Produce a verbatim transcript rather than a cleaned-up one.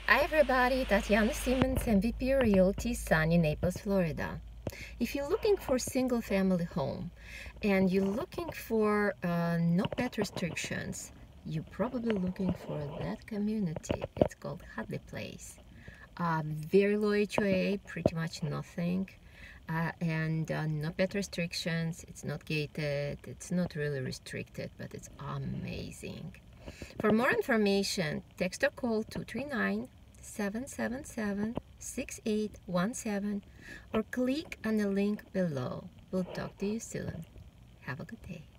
Hi everybody, Tatiana Simmons, M V P Realty, sunny Naples, Florida. If you're looking for a single family home and you're looking for uh, no pet restrictions, you're probably looking for that community. It's called Hadley Place. Uh, very low H O A, pretty much nothing. Uh, and uh, no pet restrictions. It's not gated, it's not really restricted, but it's amazing. For more information, text or call two three nine, seven seven seven, six eight one seven or click on the link below. We'll talk to you soon. Have a good day.